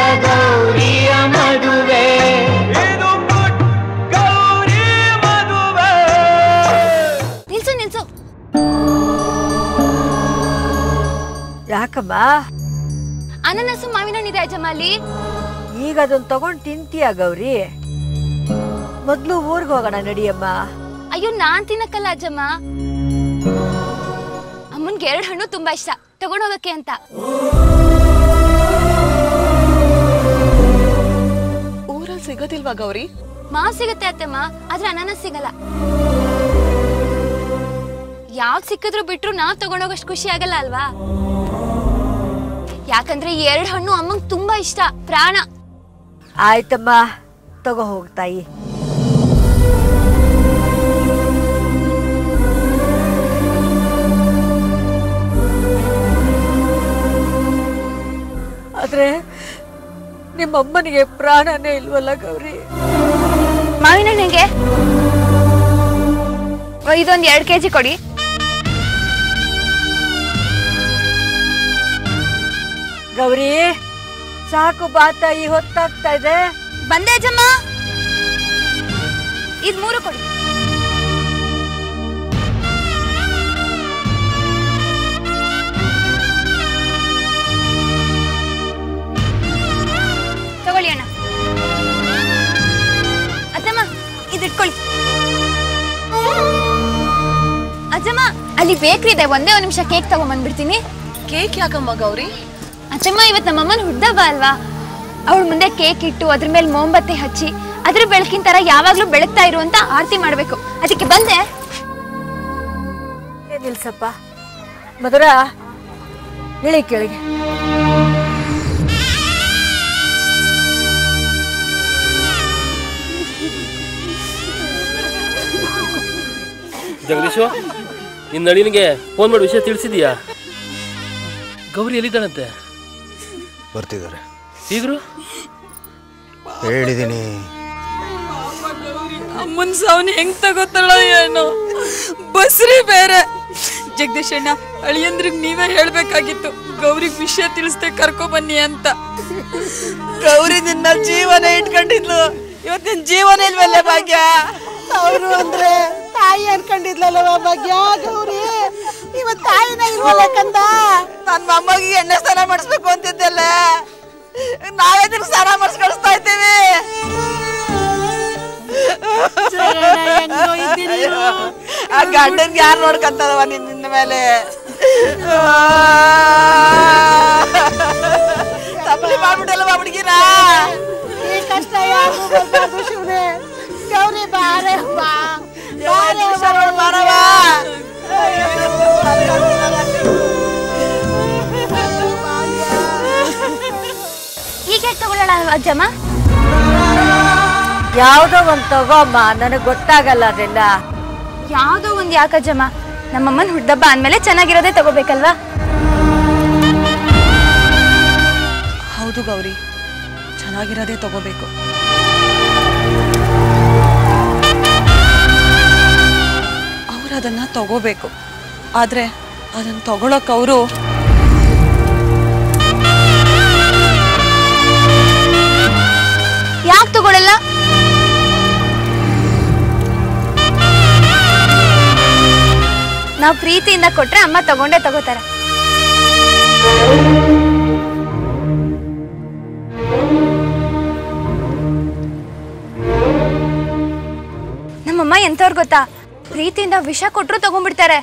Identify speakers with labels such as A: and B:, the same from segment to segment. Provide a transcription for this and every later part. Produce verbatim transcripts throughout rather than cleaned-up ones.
A: ಗೌರಿಯ ಮದುವೆ ಗೌರಿ ಮದುವೆ.
B: ನಿಲ್ಸು ನಿಲ್ಸು.
C: ಯಾಕಮ್ಮ?
B: ಅನನಸು ಮಾವಿನ ಹಣ್ಣಿದೆ ಅಜ್ಜಮ್ಮ ಅಲ್ಲಿ.
C: ಈಗ ಅದನ್ನ ತಗೊಂಡ್ ತಿಂತೀಯ ಗೌರಿ? ಮೊದ್ಲು ಊರ್ಗ್ ಹೋಗೋಣ ನಡಿಯಮ್ಮ.
B: ಅಯ್ಯೋ ನಾನ್ ತಿನ್ನಕ್ಕಲ್ಲ ಅಜ್ಜಮ್ಮ, ಅಮ್ಮನ್ಗೆ ಎರಡು ಹಣ್ಣು ತುಂಬಾ ಇಷ್ಟ, ತಗೊಂಡ್ ಹೋಗಕ್ಕೆ ಅಂತ.
D: ಊರಲ್ಲಿ ಸಿಗೋದಿಲ್ವಾ ಗೌರಿ?
B: ಮಾವ್ ಸಿಗತ್ತೆ ಅತ್ತಮ್ಮ, ಆದ್ರೆ ಅನಾನಸ್ ಸಿಗಲ್ಲ. ಯಾವ್ದು ಸಿಕ್ಕಿದ್ರು ಬಿಟ್ರು ನಾವ್ ತಗೊಂಡೋಗಷ್ಟು ಖುಷಿ ಆಗಲ್ಲ ಅಲ್ವಾ? ಯಾಕಂದ್ರೆ ಈ ಎರಡು ಹಣ್ಣು ಅಮ್ಮಂಗ್ ತುಂಬಾ ಇಷ್ಟ, ಪ್ರಾಣ.
C: ಆಯ್ತಮ್ಮ, ತಗೋ ಹೋಗ್ತಾಯಿ. ಆದ್ರೆ ನಿಮ್ಮಮ್ಮನಿಗೆ ಪ್ರಾಣನೇ ಇಲ್ವಲ್ಲ ಗೌರಿ?
B: ಮಾವಿನ ಹಣ್ಣಿಗೆ ಇದೊಂದ್ ಎರಡ್ ಕೆಜಿ ಕೊಡಿ.
C: ಗೌರಿ ಸಾಕು ಬಾ ತಾಯಿ, ಹೊತ್ತಾಗ್ತಾ ಇದೆ.
B: ಬಂದೆ ಅಜ್ಜಮ್ಮ. ಇದ್ ಮೂರು ಕೊಡಿ. ತಗೊಳ್ಳಿ ಅಣ್ಣ. ಅಜ್ಜಮ್ಮ ಇದಿಟ್ಕೊಳ್ಳಿ. ಅಜ್ಜಮ್ಮ ಅಲ್ಲಿ ಬೇಕ್ರಿ ಇದೆ, ಒಂದೇ ಒಂದ್ ನಿಮಿಷ ಕೇಕ್ ತಗೊಂಡ್ಬಂದ್ಬಿಡ್ತೀನಿ.
D: ಕೇಕ್ ಯಾಕಮ್ಮ ಗೌರಿ?
B: ಅಜ್ಜಮ್ಮ ಇವತ್ತು ನಮ್ಮಮ್ಮನ ಹುಡ್ದಬ್ಬ ಅಲ್ವಾ, ಅವಳ ಮುಂದೆ ಕೇಕ್ ಇಟ್ಟು ಅದ್ರ ಮೇಲೆ ಮೋಂಬತ್ತಿ ಹಚ್ಚಿ ಅದ್ರ ಬೆಳಕಿನ ತರ ಯಾವಾಗ್ಲೂ ಬೆಳಗ್ತಾ ಇರುವಂತ ಆರತಿ ಮಾಡ್ಬೇಕು, ಅದಕ್ಕೆ ಬಂದೆ.
C: ನಿಲ್ಸಪ್ಪ ಮಧುರ, ಇಳಿ ಕೆಳಗೆ.
E: ಜಗದೀಶು, ನಿನ್ನ ನಳಿನಿಗೆ ಫೋನ್ ಮಾಡಿ ವಿಷಯ ತಿಳಿಸಿದೀಯಾ? ಗೌರಿ ಎಲ್ಲಿದ್ದಾನಂತೆ?
F: ಬರ್ತಿದ್ದಾರೆ.
E: ಈಗರು
F: ಹೇಳಿದೀನಿ.
D: ಅಮ್ಮನ್ ಸಾವನ್ನ ಹೆಂಗ್ ತಗೋತಾಳ ಏನೋ. ಬಸ್ರಿ ಬೇರೆ. ಜಗದೀಶ್ ಅಣ್ಣ, ಅಳಿಯಂದ್ರಿಗೆ ನೀವೇ ಹೇಳ್ಬೇಕಾಗಿತ್ತು ಗೌರಿಗೆ ವಿಷಯ ತಿಳಿಸ್ದೆ ಕರ್ಕೊ ಬನ್ನಿ ಅಂತ. ಗೌರಿ ನಿನ್ನ ಜೀವನ ಇಟ್ಕೊಂಡಿದ್ಲು, ಇವತ್ತಿನ ಜೀವನ ಇಲ್ವಲ್ಲ ಭಾಗ್ಯ.
G: ಅವರು ಅಂದ್ರೆ ತಾಯಿ ಅನ್ಕೊಂಡಿದ್ಲಲ್ಲವ ಭಾಗ್ಯ. ಗೌರಿ ಇವತ್ತು ತಾಯಿನ ಇಲ್ವಲ್ಲ ಕಂದ.
D: ನನ್ನ ಮೊಮ್ಮಗೆ ಎಣ್ಣೆ ಸ್ನಾನ ಮಾಡಿಸ್ಬೇಕು ಅಂತಿದ್ದಲ್ಲ, ನಾವೇ ನಿಮ್ಗೆ ಸ್ನಾನ ಮಾಡಿಸ್ ಕಳಿಸ್ತಾ ಇದ್ದೀವಿ. ಆ ಗಂಡನ್ಗೆ ಯಾರು ನೋಡ್ಕಂತದವ ನಿನ್ನ ಮೇಲೆ? ತಪ್ಪಲಿ ಮಾಡ್ಬಿಟ್ಟಲ್ಲವ ಹುಡುಗಿನ.
G: ಈ ಕಷ್ಟ ಯಾರು ಬರ್ಬಾರ್ದು ಶಿವನೇ. ಗೌರಿ ಬಾರೆ ಬಾ, ಬಾರೆ
D: ಬಾರವ.
B: ಈಗ ತಗೊಳ್ಳೋಣ ಅಜ್ಜಮ್ಮ?
C: ಯಾವ್ದೋ ಒಂದ್ ತಗೋಮ್ಮ, ನನಗ್ ಗೊತ್ತಾಗಲ್ಲ ಅದೆಲ್ಲ.
B: ಯಾವ್ದೋ ಒಂದ್ ಯಾಕಜ್ಜಮ್ಮ, ನಮ್ಮಮ್ಮನ ಹುಡ್ದಬ್ಬ ಅಂದ್ಮೇಲೆ ಚೆನ್ನಾಗಿರೋದೇ ತಗೋಬೇಕಲ್ವಾ?
D: ಹೌದು ಗೌರಿ, ಚೆನ್ನಾಗಿರೋದೇ ತಗೋಬೇಕು. ಅವ್ರು ಅದನ್ನ ತಗೋಬೇಕು, ಆದ್ರೆ ಅದನ್ನ ತಗೊಳಕ್ ಅವರು
B: ಯಾಕೆ ತಗೊಳ್ಳಲ್ಲ? ನಾವ್ ಪ್ರೀತಿಯಿಂದ ಕೊಟ್ರೆ ಅಮ್ಮ ತಗೊಂಡೇ ತಗೋತಾರೆ. ನಮ್ಮಮ್ಮ ಎಂತವ್ರು ಗೊತ್ತಾ, ಪ್ರೀತಿಯಿಂದ ವಿಷ ಕೊಟ್ರು ತಗೊಂಡ್ಬಿಡ್ತಾರೆ.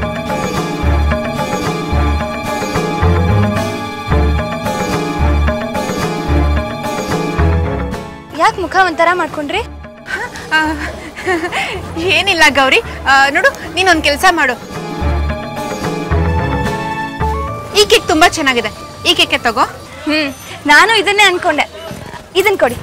B: ಯಾಕೆ ಮುಖ ಒಂಥರ ಮಾಡ್ಕೊಂಡ್ರಿ?
D: ಏನಿಲ್ಲ ಗೌರಿ, ನೋಡು ನೀನೊಂದ್ ಕೆಲ್ಸ ಮಾಡು. ಈ ಕೇಕ್ ತುಂಬಾ ಚೆನ್ನಾಗಿದೆ, ಈ ಕೇಕೆ ತಗೋ.
B: ಹ್ಮ್, ನಾನು ಇದನ್ನೇ ಅನ್ಕೊಂಡೆ. ಇದನ್ ಕೊಡಿ.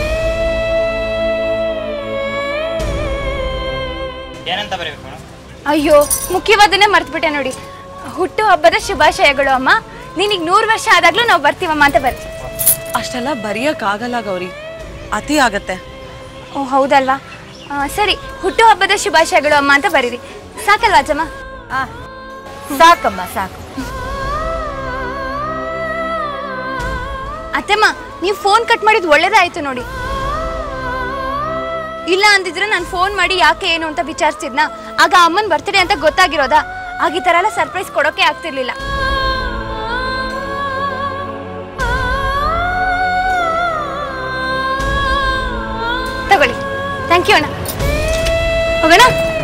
H: ಏನಂತ ಬರೀಬೇಕು?
B: ಅಯ್ಯೋ, ಮುಖ್ಯವಾದನ್ನೇ ಮರ್ತ್ಬಿಟ್ಟೆ ನೋಡಿ. ಹುಟ್ಟು ಹಬ್ಬದ ಶುಭಾಶಯಗಳು ಅಮ್ಮ. ನೀನೀಗ ನೂರು ವರ್ಷ ಆದಾಗ್ಲೂ ನಾವು ಬರ್ತೀವಮ್ಮ ಅಂತ ಬರ್ತೀವಿ.
D: ಅಷ್ಟೆಲ್ಲ ಬರೆಯಕ್ ಆಗಲ್ಲ ಗೌರಿ, ಅತಿ ಆಗತ್ತೆ.
B: ಓ ಹೌದಲ್ವಾ? ಸರಿ, ಹುಟ್ಟು ಹಬ್ಬದ ಶುಭಾಶಯಗಳು ಅಮ್ಮ ಅಂತ ಬರೀರಿ. ಸಾಕಲ್ವಾ ಅಜ್ಜಮ್ಮ?
C: ಸಾಕಮ್ಮ, ಸಾಕು.
B: ಅತ್ತೆಮ್ಮ ನೀವು ಫೋನ್ ಕಟ್ ಮಾಡಿದ್ ಒಳ್ಳೇದಾಯ್ತು ನೋಡಿ. ಇಲ್ಲ ಅಂದಿದ್ರೆ ನಾನು ಫೋನ್ ಮಾಡಿ ಯಾಕೆ ಏನು ಅಂತ ವಿಚಾರಿಸಿದ್ನ, ಆಗ ಅಮ್ಮನ್ ಬರ್ತಿದೆ ಅಂತ ಗೊತ್ತಾಗಿರೋದಾ, ಆಗ ಈ ತರ ಎಲ್ಲ ಸರ್ಪ್ರೈಸ್ ಕೊಡೋಕೆ ಆಗ್ತಿರ್ಲಿಲ್ಲ. ತಗೊಳ್ಳಿ. ಥ್ಯಾಂಕ್ ಯು ಅಣ್ಣ. ಹೋಗೋಣ.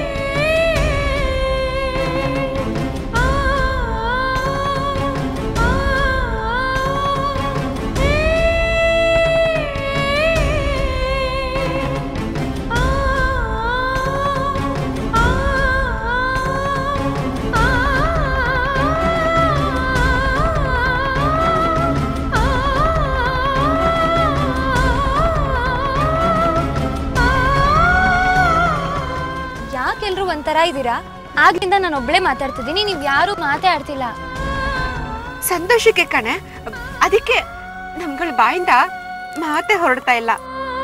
B: ಯಾಕೆಲ್ರು ಒಂಥರ ಇದ್ದೀರಾ? ಆಗ್ಲಿಂದ ನಾನು ಒಬ್ಳೆ ಮಾತಾಡ್ತಿದ್ದೀನಿ, ನೀವ್ ಯಾರು ಮಾತಾಡ್ತಿಲ್ಲ.
I: ಸಂತೋಷಕ್ಕೆ ಕಣೆ, ಅದಕ್ಕೆ ನಮ್ಗಳ ಬಾಯಿಂದ ಮಾತೇ ಹೊರಡ್ತಾ ಇಲ್ಲ.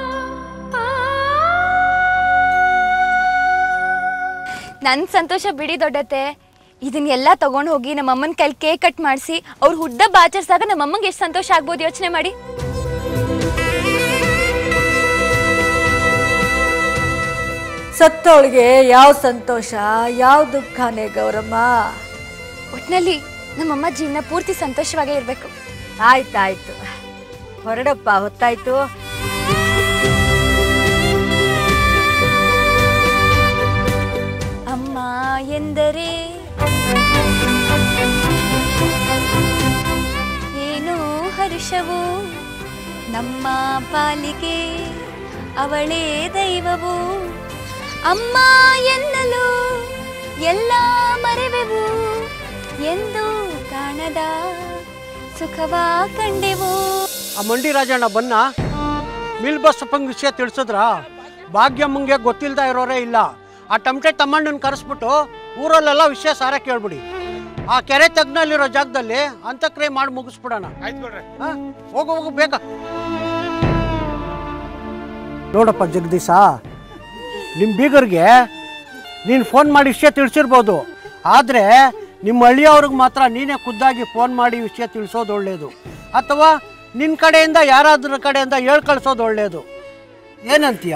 B: ನನ್ ಸಂತೋಷ ಬಿಡಿ ದೊಡ್ಡತ್ತೆ. ಇದನ್ನೆಲ್ಲ ತಗೊಂಡ್ ಹೋಗಿ ನಮ್ಮಮ್ಮನ ಕೈಲಿ ಕೇಕ್ ಕಟ್ ಮಾಡಿಸಿ ಅವ್ರು ಹುಡ್ಡಬ್ಬ ಆಚರಿಸಿದಾಗ ನಮ್ಮಮ್ಮಂಗೆ ಎಷ್ಟು ಸಂತೋಷ ಆಗ್ಬೋದು ಯೋಚನೆ ಮಾಡಿ.
C: ಸತ್ತೋಳಿಗೆ ಯಾವ ಸಂತೋಷ ಯಾವ ದುಃಖನೇ ಗೌರಮ್ಮ.
B: ಒಟ್ನಲ್ಲಿ ನಮ್ಮಮ್ಮ ಜೀವನ ಪೂರ್ತಿ ಸಂತೋಷವಾಗೇ ಇರ್ಬೇಕು.
C: ಆಯ್ತಾಯ್ತು, ಹೊರಡಪ್ಪ, ಹೊತ್ತಾಯ್ತು.
B: ಅಮ್ಮ ಎಂದರೆ ಏನು ಹರ್ಷವು, ನಮ್ಮ ಪಾಲಿಗೆ ಅವಳೇ ದೈವವು. ಅಮ್ಮ ಎನ್ನಲು ಎಲ್ಲ ಮರೆವೆವು, ಎಂದು ಕಾಣದ ಸುಖವ ಕಂಡೆವು.
J: ಆ ಮಂಡಿ ರಾಜಣ್ಣ ಬನ್ನ ಮಿಲ್ ಬಸಪ್ಪಂಗೆ ವಿಷಯ ತಿಳಿಸಿದ್ರ? ಭಾಗ್ಯಮ್ಮಂಗೆ ಗೊತ್ತಿಲ್ದ ಇರೋರೇ ಇಲ್ಲ. ಆ ಟಮಟೆ ತಮ್ಮಣ್ಣನ ಕರೆಸ್ಬಿಟ್ಟು ಊರಲ್ಲೆಲ್ಲ ವಿಷಯ ಸಾರ ಕೇಳ್ಬಿಡಿ. ಆ ಕೆರೆ ತಗ್ನಲ್ಲಿರೋ ಜಾಗದಲ್ಲಿ ಅಂತಕ್ರಿಯೆ ಮಾಡಿ ಮುಗಿಸ್ಬಿಡೋಣ. ಹೋಗು ಹೋಗು ಬೇಗ. ನೋಡಪ್ಪ ಜಗದೀಶ, ನಿಮ್ಮ ಬೀಗರಿಗೆ ನೀನು ಫೋನ್ ಮಾಡಿ ವಿಷಯ ತಿಳಿಸಿರ್ಬೋದು, ಆದರೆ ನಿಮ್ಮ ಹಳ್ಳಿಯವ್ರಿಗೆ ಮಾತ್ರ ನೀನೇ ಖುದ್ದಾಗಿ ಫೋನ್ ಮಾಡಿ ವಿಷಯ ತಿಳಿಸೋದು ಒಳ್ಳೆಯದು. ಅಥವಾ ನಿನ್ನ ಕಡೆಯಿಂದ ಯಾರಾದ್ರ ಕಡೆಯಿಂದ ಹೇಳ್ ಕಳಿಸೋದು ಒಳ್ಳೆಯದು. ಏನಂತೀಯ?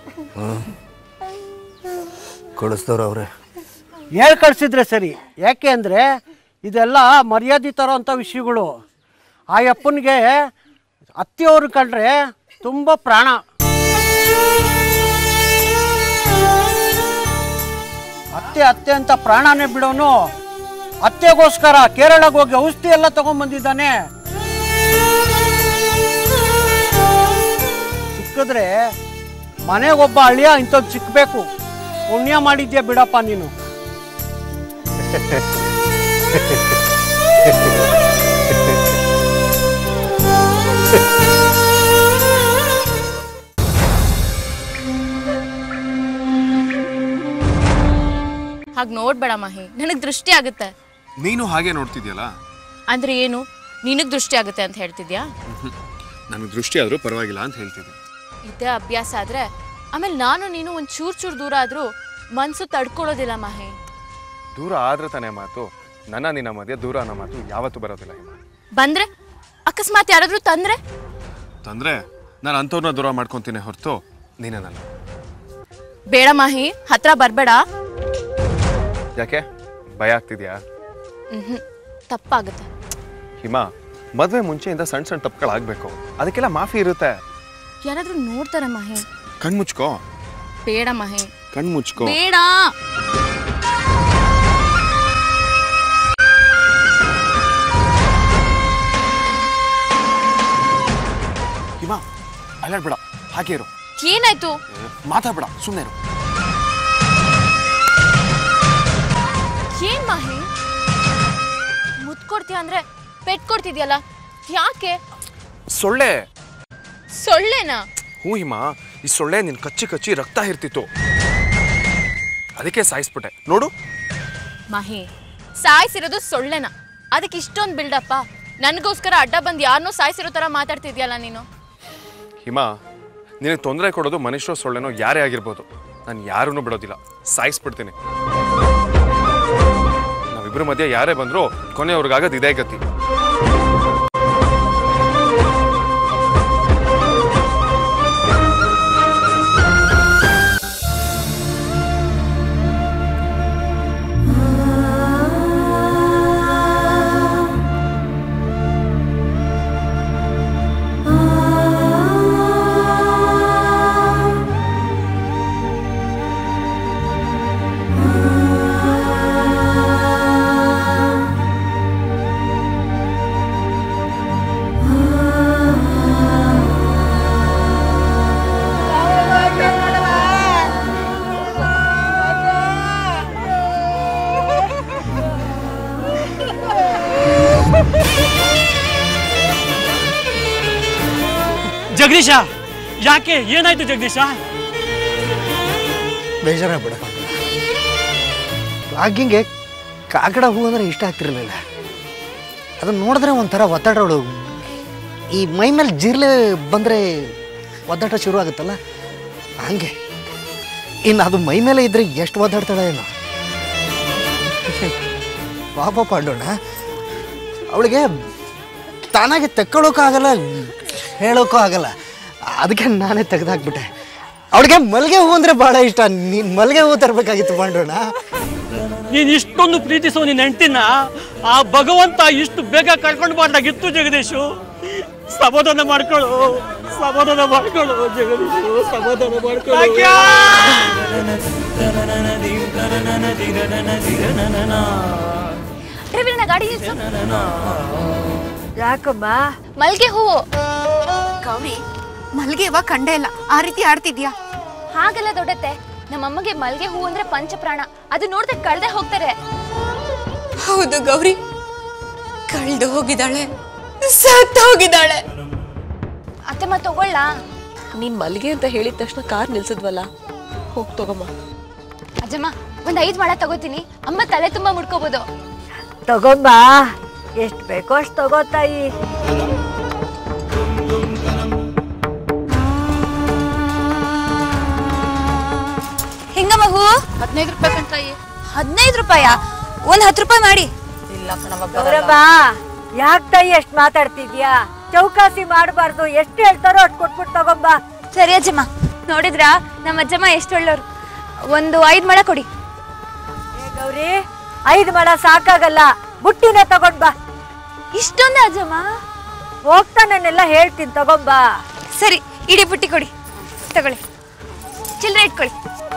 F: ಕಳಿಸ್ದವ್ರು ಅವ್ರೆ
J: ಹೇಳ್ ಕಳಿಸಿದ್ರೆ ಸರಿ. ಯಾಕೆ ಅಂದರೆ ಇದೆಲ್ಲ ಮರ್ಯಾದೆ ತರೋ ಅಂಥ ವಿಷಯಗಳು. ಆ ಅಪ್ಪನಿಗೆ ಅತ್ತೆಯವ್ರು ಕಂಡ್ರೆ ತುಂಬ ಪ್ರಾಣ. ಅತ್ತೆ ಅತ್ತೆ ಅಂತ ಪ್ರಾಣನೇ ಬಿಡೋನು ಅತ್ತೆಗೋಸ್ಕರ ಕೇರಳಕ್ಕೆ ಹೋಗಿ ಔಷಧಿ ಎಲ್ಲ ತಗೊಂಡ್ಬಂದಿದ್ದಾನೆ. ಸಿಕ್ಕಿದ್ರೆ ಮನೆಗೊಬ್ಬ ಅಳಿಯ ಇಂಥದ್ದು ಸಿಕ್ಕಬೇಕು. ಪುಣ್ಯ ಮಾಡಿದ್ಯಾ ಬಿಡಪ್ಪ ನೀನು.
K: ಹಾಗೆ ನೋಡ್ಬೇಡ ಮಹಿ, ನನಗೆ ದೃಷ್ಟಿ ಆಗುತ್ತೆ.
L: ನೀನು ಹಾಗೆ ನೋಡ್ತಿದ್ಯಲ್ಲ
K: ಅಂದ್ರೆ ಏನು? ನಿನಗೆ ದೃಷ್ಟಿ ಆಗುತ್ತೆ ಅಂತ ಹೇಳ್ತಿದ್ಯಾ?
L: ನನಗೆ ದೃಷ್ಟಿ ಆದ್ರೂ ಪರವಾಗಿಲ್ಲ ಅಂತ ಹೇಳ್ತಿದ್ದೆ.
K: ಇದೇ ಅಭ್ಯಾಸ ಆದ್ರೆ ಆಮೇಲೆ ನಾನು ನೀನು ಒಂದ್ ಚೂರ್ ಚೂರ್ ದೂರ ಆದ್ರೂ ಮನ್ಸು ತಡ್ಕೊಳ್ಳೋದಿಲ್ಲ ಮಹಿ.
L: ದೂರ ಆದ್ರೆ ತಾನೇ ಮಾತು. ನನ್ನ ನಿನ್ನ ಮಧ್ಯೆ ದೂರ ಅನ್ನೋ ಮಾತು ಯಾವತ್ತೂ ಬರೋದಿಲ್ಲ.
K: ಬಂದ್ರೆ ಅಕಸ್ಮಾತ್ ಯಾರಾದ್ರೂ ತಂದ್ರೆ
L: ತಂದ್ರೆ ನಾನು ಅಂಥವ್ರನ್ನ ದೂರ ಮಾಡ್ಕೊಂತೀನಿ ಹೊರತು ನೀನೇನಲ್ಲ.
K: ಬೇಡ ಮಹಿ, ಹತ್ರ ಬರ್ಬೇಡ.
L: ಯಾಕೆ ಭಯ ಆಗ್ತಿದ್ಯಾ?
K: ಹ್ಮ್ ತಪ್ಪಾಗುತ್ತೆ.
L: ಹಿಮಾ, ಮದ್ವೆ ಮುಂಚೆಯಿಂದ ಸಣ್ಣ ಸಣ್ಣ ತಪ್ಪುಗಳಾಗಬೇಕು, ಅದಕ್ಕೆಲ್ಲ ಮಾಫಿ ಇರುತ್ತೆ.
K: ಯಾರಾದ್ರೂ ನೋಡ್ತಾರೆ ಮಹಿ.
L: ಕಣ್ಮುಚ್ಕೋ.
K: ಬೇಡ ಮಹಿ,
L: ಕಣ್ಮುಚ್ಕೋ.
K: ಬೇಡ.
L: ಹಿಮಾ, ಅಲ್ಲಾಡ್ಬೇಡ, ಹಾಗೆ ಇರು.
K: ಏನಾಯ್ತು?
L: ಮಾತಾಡ್ಬೇಡ, ಸುಮ್ಮನೆ ಇರು.
K: ಏನ್ ಮಾಹಿ, ಮುತ್ಕೊಡ್ತೀಯ ಅಂದ್ರೆ ಪೆಟ್ ಕೊಡ್ತಿದ್ಯಲ್ಲ, ಯಾಕೆ?
L: ಸೊಳ್ಳೆ.
K: ಸೊಳ್ಳೆನಾ?
L: ಹ್ಞೂ ಹಿಮಾ, ಈ ಸೊಳ್ಳೆ ನಿನ್ ಕಚ್ಚಿ ಕಚ್ಚಿ ರಕ್ತ ಇರ್ತಿತ್ತು, ಅದಕ್ಕೆ ಸಾಯಿಸ್ಬಿಟ್ಟೆ ನೋಡು.
K: ಮಾಹಿ, ಸಾಯಿಸಿರೋದು ಸೊಳ್ಳೆನ, ಅದಕ್ಕೆ ಇಷ್ಟೊಂದು ಬಿಲ್ಡಪ್ಪ. ನನಗೋಸ್ಕರ ಅಡ್ಡ ಬಂದು ಯಾರನ್ನೋ ಸಾಯಿಸಿರೋ ತರ ಮಾತಾಡ್ತಿದ್ಯಲ್ಲ ನೀನು.
L: ಹಿಮಾ, ನಿನಗೆ ತೊಂದರೆ ಕೊಡೋದು ಮನುಷ್ಯರೋ ಸೊಳ್ಳೆನೋ ಯಾರೇ ಆಗಿರ್ಬೋದು, ನಾನು ಯಾರನ್ನೂ ಬಿಡೋದಿಲ್ಲ, ಸಾಯಿಸ್ಬಿಡ್ತೀನಿ. ನಾವಿಬ್ಬರ ಮಧ್ಯೆ ಯಾರೇ ಬಂದರೂ ಕೊನೆಯವ್ರಿಗಾಗದು ಇದೇ ಗತಿ.
M: ಜಗದೀಶ, ಯಾಕೆ ಏನಾಯ್ತು ಜಗದೀಶ?
F: ಬೇಜಾರಾಗ್ಬಿಡ. ಭಾಗ್ಯಂಗೆ ಕಾಕಡ ಹೂ ಅಂದರೆ ಇಷ್ಟ ಆಗ್ತಿರ್ಲಿಲ್ಲ. ಅದನ್ನ ನೋಡಿದ್ರೆ ಒಂಥರ ಒತ್ತಡಗಳು, ಈ ಮೈ ಮೇಲೆ ಜಿರ್ಲೆ ಬಂದರೆ ಒದ್ದಾಟ ಶುರು ಆಗುತ್ತಲ್ಲ ಹಂಗೆ. ಇನ್ನು ಅದು ಮೈ ಮೇಲೆ ಇದ್ರೆ ಎಷ್ಟು ಒದ್ದಾಡ್ತಾಳೆ ಏನೋ. ಪಾಪ ಪಾಂಡೋಣ, ಅವಳಿಗೆ ತಾನಾಗೆ ತಕ್ಕೊಳ್ಳೋಕ್ಕೂ ಆಗಲ್ಲ, ಹೇಳೋಕ್ಕೂ ಆಗಲ್ಲ. ಅದಕ್ಕೆ ನಾನೇ ತೆಗೆದಾಕ್ಬಿಟ್ಟೆ. ಅವಳಿಗೆ ಮಲ್ಲಿಗೆ ಹೂ ಅಂದರೆ ಭಾಳ ಇಷ್ಟ. ನೀನು ಮಲ್ಲಿಗೆ ಹೂ ತರಬೇಕಾಗಿತ್ತು ಪಾಂಡೋಣ.
M: ನೀನು ಇಷ್ಟೊಂದು ಪ್ರೀತಿಸೋ ನಿನ್ನ ಹೆಂಡತಿನ ಆ ಭಗವಂತ ಇಷ್ಟು ಬೇಗ ಕಳ್ಕೊಂಡು ಬಾರ್ದಾಗಿತ್ತು ಜಗದೀಶು. ಸಮಾಧಾನ ಮಾಡ್ಕೊಳ್ಳು, ಸಮಾಧಾನ ಮಾಡ್ಕೊಳ್ಳು ಜಗದೀಶು, ಸಮಾಧಾನ ಮಾಡ್ಕೊಳ್ಳು.
B: ಗಾಡಿ
C: ಯಾಕಮ್ಮ?
B: ಮಲ್ಗೆ ಹೂವು.
I: ಗೌರಿ, ಮಲ್ಗೆ ಹೂವ ಕಂಡೇ ಇಲ್ಲ, ಆ ರೀತಿ ಆಡ್ತಿದ್ಯಾ?
B: ಹಾಗಲ್ಲ ದೊಡ್ಡತ್ತೆ, ನಮ್ಮಮ್ಮಗೆ ಮಲ್ಗೆ ಹೂವು ಅಂದ್ರೆ ಪಂಚಪ್ರಾಣ. ಅದು ನೋಡಿದ್ರೆ ಕಳ್ದೆ ಹೋಗ್ತಾರೆ.
D: ಹೌದು ಗೌರಿ, ಕಳ್ದು ಹೋಗಿದ್ದಾಳೆ, ಸತ್ತ ಹೋಗಿದ್ದಾಳೆ.
B: ಅತ್ತಮ್ಮ ತಗೊಳ್ಳ.
N: ನೀನ್ ಮಲ್ಗೆ ಅಂತ ಹೇಳಿದ ತಕ್ಷಣ ಕಾರ್ ನಿಲ್ಸಿದ್ವಲ್ಲ, ಹೋಗ್ ತಗೊಮ್ಮ.
B: ಅಜ್ಜಮ್ಮ, ಒಂದ್ ಐದ್ ಮಾಡ ತಗೋತೀನಿ. ಅಮ್ಮ ತಲೆ ತುಂಬಾ ಮುಡ್ಕೋಬಹುದು.
C: ತಗೊಂಬ, ಎಷ್ಟ್ ಬೇಕೋ ಅಷ್ಟು ತಗೋತಾಯಿ.
B: ಹಿಂಗಮ್ಮ ಹೂವು
K: ಹದಿನೈದು ರೂಪಾಯಿ ಕಂತಾಯಿ.
B: ಹದಿನೈದು ರೂಪಾಯ? ಒಂದ್ ಹತ್ತು ರೂಪಾಯಿ ಮಾಡಿ.
K: ಇಲ್ಲ
C: ಗೌರಮ್ಮ, ಯಾಕ್ ತಾಯಿ ಎಷ್ಟ್ ಮಾತಾಡ್ತಿದ್ಯಾ? ಚೌಕಾಸಿ ಮಾಡಬಾರ್ದು. ಎಷ್ಟು ಹೇಳ್ತಾರೋ ಅಷ್ಟು ಕೊಟ್ಬಿಟ್ಟು ತಗೊಂಬ.
B: ಸರಿ ಅಜ್ಜಮ್ಮ. ನೋಡಿದ್ರ ನಮ್ಮ ಅಜ್ಜಮ್ಮ ಎಷ್ಟು ಒಳ್ಳೆಯವ್ರು. ಒಂದು ಐದ್ ಮಳ ಕೊಡಿ.
C: ಗೌರಿ, ಐದು ಮಳ ಸಾಕಾಗಲ್ಲ, ಬುಟ್ಟಿನ ತಗೊಂಡ್ ಬಾ.
B: ಇಷ್ಟೊಂದ ಅಜ್ಜಮ್ಮ?
C: ಹೋಗ್ತಾ ನಾನೆಲ್ಲ ಹೇಳ್ತೀನಿ, ತಗೊಂಬ.
B: ಸರಿ, ಇಡೀ ಬುಟ್ಟಿ ಕೊಡಿ. ತಗೊಳ್ಳಿ, ಚಿಲ್ಲರೆ ಇಟ್ಕೊಳ್ಳಿ.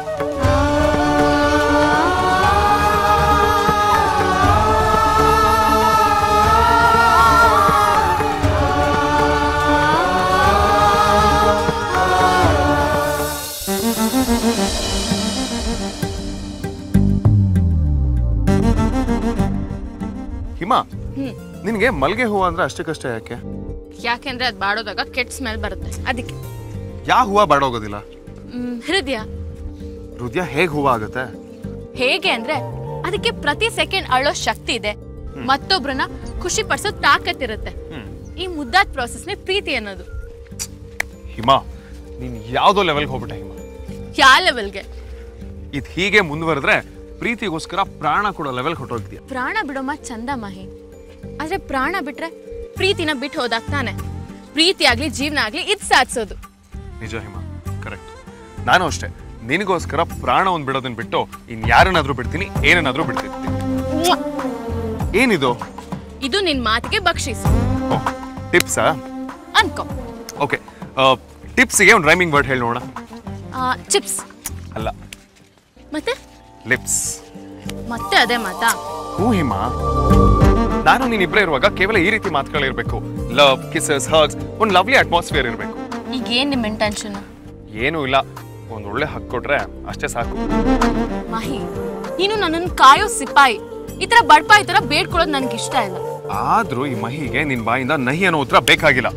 L: ಹಿಮಾ, ನಿನಗೆ ಮಲ್ಗೆ ಹೂವು ಅಂದ್ರೆ ಅಷ್ಟಕ್ಕಷ್ಟೇ ಯಾಕೆ?
K: ಯಾಕೆಂದ್ರೆ ಅದ್ ಬಾಡೋದಾಗ ಕೆಟ್ಟ ಸ್ಮೆಲ್ ಬರುತ್ತೆ, ಅದಕ್ಕೆ.
L: ಯಾವ ಹೂವ ಬಾಡೋಗೋದಿಲ್ಲ?
K: ಹೃದಯ.
L: ಹೃದಯ ಹೇಗ್ ಹೂವ ಆಗುತ್ತೆ?
K: ಹೇಗೆ ಅಂದ್ರೆ ಅದಕ್ಕೆ ಪ್ರತಿ ಸೆಕೆಂಡ್ ಅಳೋ ಶಕ್ತಿ ಇದೆ, ಮತ್ತೊಬ್ರನ್ನ ಖುಷಿ ಪಡಿಸೋ ತಾಕತ್ ಇರುತ್ತೆ. ಈ ಮುದ್ದಾದ ಪ್ರೋಸೆಸ್ನೇ ಪ್ರೀತಿ ಅನ್ನೋದು.
L: ಹಿಮಾ, ನೀನ್ ಯಾವ್ದೋ ಲೆವೆಲ್ಗೆ ಹೋಗ್ಬಿಟ್ಟೆ ಹಿಮಾ.
K: ಯಾವ ಲೆವೆಲ್ಗೆ?
L: ಇದು ಹೀಗೆ ಮುಂದುವರೆದ್ರೆ ಪ್ರೀತಿಗೋಸ್ಕರ ಪ್ರಾಣ ಕೊಡೋ ಲೆವೆಲ್ ಹೊಟ್ಟೋಗ್ತೀಯ.
K: ಪ್ರಾಣ ಬಿಡೋಮ ಚಂದ ಮಹಿ, ಆದ್ರೆ ಪ್ರಾಣ ಬಿಟ್ರೆ ಪ್ರೀತಿನ ಬಿಟ್ಟು ಹೋದಾಗ ತಾನೆ ಪ್ರೀತಿ ಆಗ್ಲಿ ಜೀವನ ಆಗ್ಲಿ ಇದ್ ಸಾಧಿಸೋದು.
L: ನಿಜ ಹಿಮಾ, ಕರೆಕ್ಟ್. ನಾನು ಅಷ್ಟೇ, ನಿನಗೋಸ್ಕರ ಪ್ರಾಣ ಒಂದ್ ಬಿಡೋದನ್ನ ಬಿಟ್ಟು ಇನ್ ಯಾರನ್ನಾದ್ರೂ ಬಿಡ್ತೀನಿ, ಏನನ್ನಾದ್ರೂ ಬಿಡ್ತಿರ್ತೀನಿ. ಏನಿದು?
K: ಇದು ನಿನ್ ಮಾತಿಗೆ ಬಕ್ಷಿಸು.
L: ಟಿಪ್ಸಾ?
K: ಅನ್ಕೋ.
L: ಓಕೆ, ಟಿಪ್ಸ್ಗೆ ಒಂದು ರೈಮಿಂಗ್ ವರ್ಡ್ ಹೇಳಿ ನೋಡೋಣ.
K: ಚಿಪ್ಸ್
L: ಅಲ್ಲ,
K: ಮತ್ತೆ
L: ಲಿಪ್ಸ್.
K: ಮತ್ತೆ ಅದೇ ಮಾತಾ?
L: ಹೂ ಹಿಮಾ, ನಾನು ನೀನಿಬ್ರೇ ಇರುವಾಗ ಕೇವಲ ಈ ರೀತಿ ಮಾತುಗಳಿರ್ಬೇಕು. ಲವ್, ಕಿಸಸ್, ಹಗ್ಸ್, ಒಂದು ಲವ್ಲಿ ಅಟ್ಮಾಸ್ಫಿಯರ್ ಇರಬೇಕು.
K: ಈಗ ಏನ್ ನಿಮ್ಮ ಇಂಟೆನ್ಷನ್?
L: ಏನೂ ಇಲ್ಲ, ಒಂದ್ ಒಳ್ಳೆ ಹಕ್ ಕೊಟ್ರೆ ಅಷ್ಟೇ ಸಾಕು.
K: ಮಾಹಿ, ನೀನು ನನ್ನನ್ನು ಕಾಯೋ ಸಿಪಾಯಿ. ಈ ತರ ಬಡ್ಪಾಯಿ ತರ ಬೇಡ್ಕೊಳ್ಳೋದು ನನ್ಗೆ ಇಷ್ಟ ಇಲ್ಲ.
L: ಆದ್ರೂ ಈ ಮಹಿಗೆ ನಿನ್ ಬಾಯಿಂದ ನಹಿ ಅನ್ನೋ ಉತ್ತರ ಬೇಕಾಗಿಲ್ಲ.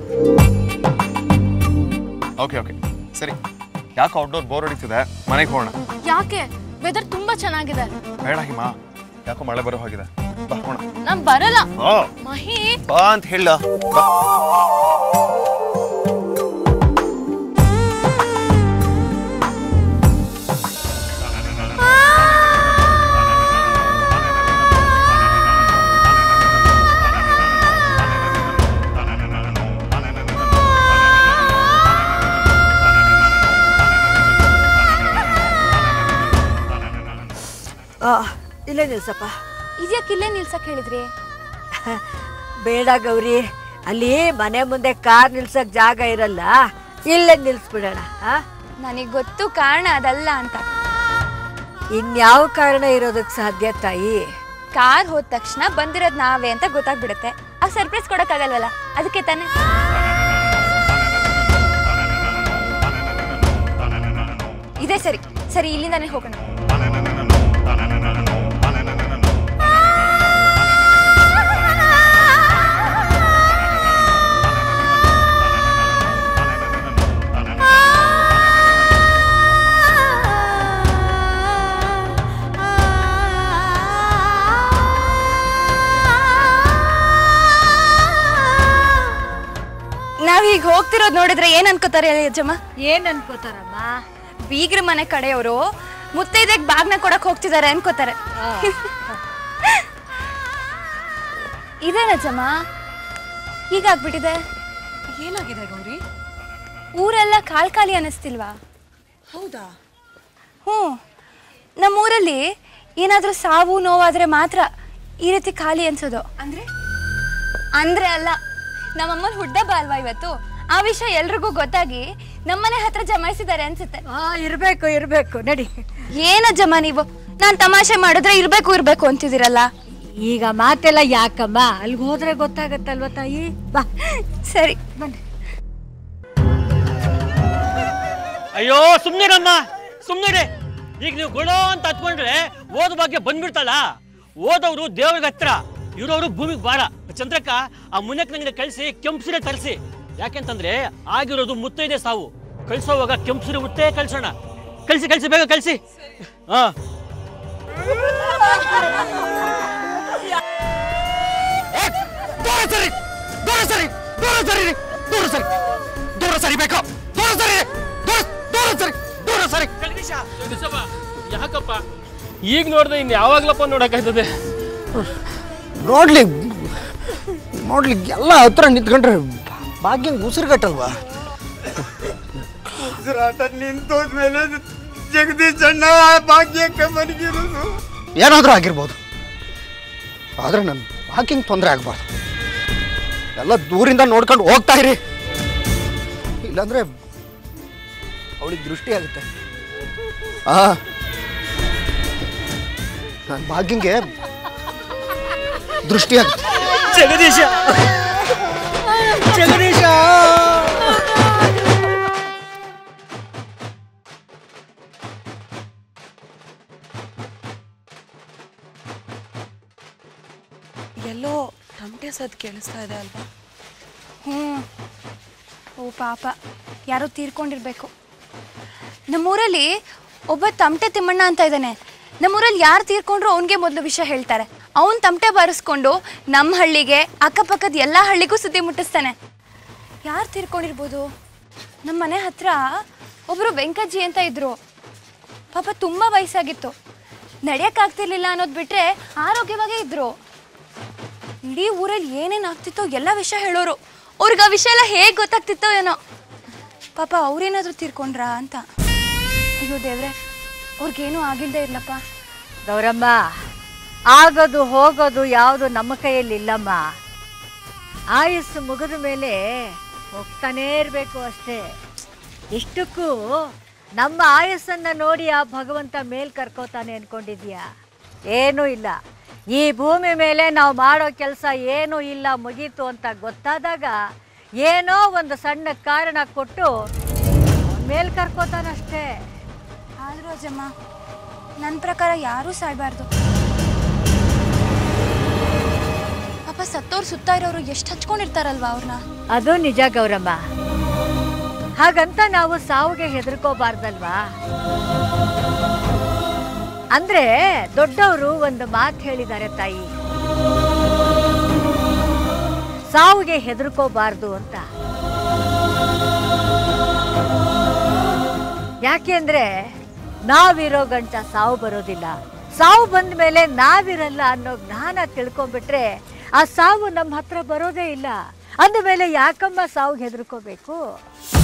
L: ಓಕೆ ಓಕೆ ಸರಿ, ಯಾಕೆ ಔಟ್ಡೋರ್ ಬೋರ್ ಹೊಡಿತಿದೆ, ಮನೆಗೆ ಹೋಗೋಣ.
K: ಯಾಕೆ? ವೆದರ್ ತುಂಬಾ ಚೆನ್ನಾಗಿದೆ.
L: ಬೇಡ ಹಿಮಾ, ಯಾಕೋ ಮಳೆ ಬರೋ ಹಾಗಿದೆ. ಬಾ ಹೋಗೋಣ.
K: ನಾನ್ ಬರಲ್ಲ ಮಹಿ.
L: ಬಾ ಅಂತ ಹೇಳ.
C: ಇಲ್ಲೇ ನಿಲ್ಸಪ್ಪ.
B: ಇದ್ಯಾಕೆ ಇಲ್ಲೇ ನಿಲ್ಸಕ್ ಹೇಳಿದ್ರಿ?
C: ಬೇಡ ಗೌರಿ, ಅಲ್ಲಿ ಮನೆ ಮುಂದೆ ಕಾರ್ ನಿಲ್ಸಕ್ ಜಾಗ ಇರಲ್ಲ, ಇಲ್ಲೇ ನಿಲ್ಸ್ಬಿಡೋಣ.
B: ನನಗೆ ಗೊತ್ತು ಕಾರಣ ಅದಲ್ಲ ಅಂತ.
C: ಇನ್ಯಾವ ಕಾರಣ ಇರೋದಕ್ ಸಾಧ್ಯ ತಾಯಿ?
B: ಕಾರ್ ಹೋದ ತಕ್ಷಣ ಬಂದಿರೋದ್ ನಾವೇ ಅಂತ ಗೊತ್ತಾಗ್ಬಿಡುತ್ತೆ. ಆಗ ಸರ್ಪ್ರೈಸ್ ಕೊಡಕ್ಕಾಗಲ್ವಲ್ಲ, ಅದಕ್ಕೆ ತಾನೆ. ಇದೇ ಸರಿ ಸರಿ, ಇಲ್ಲಿಂದಾನೇ ಹೋಗೋಣ. ಈಗ ಹೋಗ್ತಿರೋದು ನೋಡಿದ್ರೆ ಏನ್ ಅನ್ಕೋತಾರೆ ಯಜಮ್ಮ?
C: ಏನ್ ಅನ್ಕೋತಾರಮ್ಮ?
B: ಬೀಗ್ರ ಮನೆ ಕಡೆಯವರು ಮುತ್ತೈದೆಗೆ ಬಾಗ್ನ ಕೊಡಕ್ ಹೋಗ್ತಿದ್ದಾರೆ ಅನ್ಕೋತಾರೆ. ಇದೇನಜ್ಜಮ್ಮ ಹೀಗಾಗ್ಬಿಟ್ಟಿದೆ?
N: ಏನಾಗಿದೆ ಗೌರಿ?
B: ಊರೆಲ್ಲ ಕಾಲ್ ಖಾಲಿ ಅನ್ನಿಸ್ತಿಲ್ವಾ?
N: ಹೌದಾ?
B: ಹ್ಞೂ, ನಮ್ಮೂರಲ್ಲಿ ಏನಾದ್ರೂ ಸಾವು ನೋವಾದ್ರೆ ಮಾತ್ರ ಈ ರೀತಿ ಖಾಲಿ ಅನ್ಸೋದು.
N: ಅಂದ್ರೆ
B: ಅಂದ್ರೆ ಅಲ್ಲ, ನಮ್ಮಮ್ಮನ ಹುಡ್ಡಬ್ಬ ಅಲ್ವಾ ಇವತ್ತು, ಆ ವಿಷಯ ಎಲ್ರಿಗೂ ಗೊತ್ತಾಗಿ ನಮ್ಮನೆ ಹತ್ರ ಜಮಾಯಿಸಿದ್ದಾರೆ ಅನ್ಸುತ್ತೆ.
C: ಇರ್ಬೇಕು ಇರ್ಬೇಕು ನಡಿ.
B: ಏನಜ್ಜಮ್ಮ ನೀವು ನಾನ್ ತಮಾಷೆ ಮಾಡಿದ್ರೆ ಇರ್ಬೇಕು ಇರ್ಬೇಕು ಅಂತಿದ್ದೀರಲ್ಲ.
C: ಈಗ ಮಾತೆಲ್ಲ ಯಾಕಮ್ಮ, ಅಲ್ಲಿಗೆ ಹೋದ್ರೆ ಗೊತ್ತಾಗತ್ತಲ್ವ ತಾಯಿ. ಬಾ
B: ಸರಿ ಬನ್ನಿ.
M: ಅಯ್ಯೋ ಸುಮ್ನಿರಮ್ಮ, ಸುಮ್ನಿರಿ. ಈಗ ನೀವು ಗುಣ ಅಂತ ಹತ್ಕೊಂಡ್ರೆ ಓದ ಬಗ್ಗೆ ಬಂದ್ಬಿಡ್ತಲ್ಲ. ಓದವ್ರು ದೇವ್ರಿಗೆ ಹತ್ರ, ಇರೋರು ಭೂಮಿಗೆ ಬಾರ. ಚಂದ್ರಕ್ಕ ಆ ಮುನಕ್ ನಂಗೆ ಕಳಿಸಿ ಕೆಂಪು ಸೀರೆ ತರಿಸಿ. ಯಾಕೆಂತಂದ್ರೆ ಆಗಿರೋದು ಮುತ್ತೈದೆ ಸಾವು. ಕಳ್ಸೋವಾಗ ಕೆಂಪು ಸೀರೆ ಮುತ್ತೇ ಕಳ್ಸೋಣ. ಕಳ್ಸಿ ಕಳ್ಸಿ ಬೇಗ ಕಳ್ಸಿ. ಹಾ
F: ದೂರ ಸರಿ, ದೂರ ಸರಿ, ದೂರ ಸರಿ, ದೂರ ಸರಿ, ದೂರ ಸರಿ ಬೇಕು, ದೂರ ಸರಿ, ದೂರ ದೂರ ಸರಿ, ದೂರ ಸರಿ.
E: ಯಾಕಪ್ಪ ಈಗ ನೋಡ್ದೆ ಇನ್ನು ಯಾವಾಗ್ಲಪ್ಪ ನೋಡಕ್ಕಾಯ್ತದೆ?
F: ನೋಡ್ಲಿ ನೋಡ್ಲಿ ಎಲ್ಲ ಹತ್ರ ನಿಂತ್ಕೊಂಡ್ರೆ ಭಾಗ್ಯಂಗೆ ಉಸಿರುಗಟ್ಟಲ್ವಾ?
A: ಉಸಿರಾಟ ನಿಂತೋದ್ಮೇಲೆ ಜಗದೀಶ್ ಅಣ್ಣ ಭಾಗ್ಯಕ್ಕೆ ಮನಗಿರೋದು.
F: ಏನಾದರೂ ಆಗಿರ್ಬೋದು, ಆದ್ರೆ ನನ್ನ ಭಾಗ್ಯಂಗೆ ತೊಂದರೆ ಆಗ್ಬಾರ್ದು. ಎಲ್ಲ ದೂರಿಂದ ನೋಡ್ಕೊಂಡು ಹೋಗ್ತಾ ಇರಿ, ಇಲ್ಲಾಂದ್ರೆ ಅವಳಿಗೆ ದೃಷ್ಟಿ ಆಗುತ್ತೆ. ಆ ನನ್ನ ಭಾಗ್ಯಂಗೆ ದೃಷ್ಟಿ ಆಗುತ್ತೆ.
M: ಜಗದೀಶ,
F: ಜಗದೀಶ
N: ಎಲ್ಲೋ ತಮಟೆ ಸದ್ ಕೇಳಿಸ್ತಾ ಇದೆ ಅಲ್ವಾ?
B: ಹ್ಞೂ, ಓ ಪಾಪ, ಯಾರೋ ತೀರ್ಕೊಂಡಿರ್ಬೇಕು. ನಮ್ಮೂರಲ್ಲಿ ಒಬ್ಬ ತಮಟೆ ತಿಮ್ಮಣ್ಣ ಅಂತ ಇದ್ದಾನೆ. ನಮ್ಮೂರಲ್ಲಿ ಯಾರು ತೀರ್ಕೊಂಡ್ರು ಅವನಿಗೆ ಮೊದಲು ವಿಷಯ ಹೇಳ್ತಾರೆ. ಅವನು ತಮಟೆ ಬಾರಿಸ್ಕೊಂಡು ನಮ್ಮ ಹಳ್ಳಿಗೆ ಅಕ್ಕಪಕ್ಕದ ಎಲ್ಲ ಹಳ್ಳಿಗೂ ಸುದ್ದಿ ಮುಟ್ಟಿಸ್ತಾನೆ. ಯಾರು ತೀರ್ಕೊಂಡಿರ್ಬೋದು? ನಮ್ಮ ಮನೆ ಹತ್ರ ಒಬ್ಬರು ವೆಂಕಜ್ಜಿ ಅಂತ ಇದ್ರು. ಪಾಪ ತುಂಬ ವಯಸ್ಸಾಗಿತ್ತು, ನಡೆಯೋಕ್ಕಾಗ್ತಿರ್ಲಿಲ್ಲ ಅನ್ನೋದು ಬಿಟ್ಟರೆ ಆರೋಗ್ಯವಾಗೇ ಇದ್ರು. ಇಡೀ ಊರಲ್ಲಿ ಏನೇನು ಆಗ್ತಿತ್ತೋ ಎಲ್ಲ ವಿಷಯ ಹೇಳೋರು. ಅವ್ರಿಗೆ ಆ ವಿಷಯ ಎಲ್ಲ ಹೇಗೆ ಗೊತ್ತಾಗ್ತಿತ್ತೋ ಏನೋ. ಪಾಪ ಅವ್ರೇನಾದರೂ ತೀರ್ಕೊಂಡ್ರಾ ಅಂತ. ಅಯ್ಯೋ ದೇವ್ರೆ, ಅವ್ರಿಗೇನೂ ಆಗಿಲ್ಲದೆ ಇರ್ಲಪ್ಪ.
C: ಗೌರಮ್ಮ, ಆಗೋದು ಹೋಗೋದು ಯಾವುದು ನಮ್ಮ ಕೈಯಲ್ಲಿ ಇಲ್ಲಮ್ಮ. ಆಯುಸ್ಸು ಮುಗಿದ ಮೇಲೆ ಹೋಗ್ತಾನೇ ಇರಬೇಕು ಅಷ್ಟೇ. ಇಷ್ಟಕ್ಕೂ ನಮ್ಮ ಆಯಸ್ಸನ್ನು ನೋಡಿ ಆ ಭಗವಂತ ಮೇಲ್ ಕರ್ಕೋತಾನೆ ಅನ್ಕೊಂಡಿದ್ಯಾ? ಏನೂ ಇಲ್ಲ. ಈ ಭೂಮಿ ಮೇಲೆ ನಾವು ಮಾಡೋ ಕೆಲಸ ಏನೂ ಇಲ್ಲ, ಮುಗೀತು ಅಂತ ಗೊತ್ತಾದಾಗ ಏನೋ ಒಂದು ಸಣ್ಣ ಕಾರಣ ಕೊಟ್ಟು ಮೇಲ್ ಕರ್ಕೋತಾನಷ್ಟೇ.
B: ಆದರೂ ಅಜ್ಜಮ್ಮ, ನನ್ನ ಪ್ರಕಾರ ಯಾರೂ ಸಾಯ್ಬಾರ್ದು. ಪಾಪ ಸತ್ತೋರು ಸುತ್ತ ಇರೋರು ಎಷ್ಟು ಹಚ್ಕೊಂಡಿರ್ತಾರಲ್ವಾ ಅವ್ರನ್ನ.
C: ಅದು ನಿಜ ಗೌರಮ್ಮ. ಹಾಗಂತ ನಾವು ಸಾವಿಗೆ ಹೆದರ್ಕೋಬಾರ್ದಲ್ವಾ? ಅಂದ್ರೆ ದೊಡ್ಡವರು ಒಂದು ಮಾತು ಹೇಳಿದ್ದಾರೆ ತಾಯಿ, ಸಾವಿಗೆ ಹೆದರ್ಕೋಬಾರ್ದು ಅಂತ. ಯಾಕೆಂದ್ರೆ ನಾವಿರೋ ಗಂಟ ಸಾವು ಬರೋದಿಲ್ಲ, ಸಾವು ಬಂದ ಮೇಲೆ ನಾವಿರಲ್ಲ ಅನ್ನೋ ಜ್ಞಾನ ತಿಳ್ಕೊಂಡ್ಬಿಟ್ರೆ ಆ ಸಾವು ನಮ್ಮ ಹತ್ರ ಬರೋದೇ ಇಲ್ಲ. ಅಂದಮೇಲೆ ಯಾಕಮ್ಮ ಸಾವಿಗೆ ಹೆದರ್ಕೋಬೇಕು?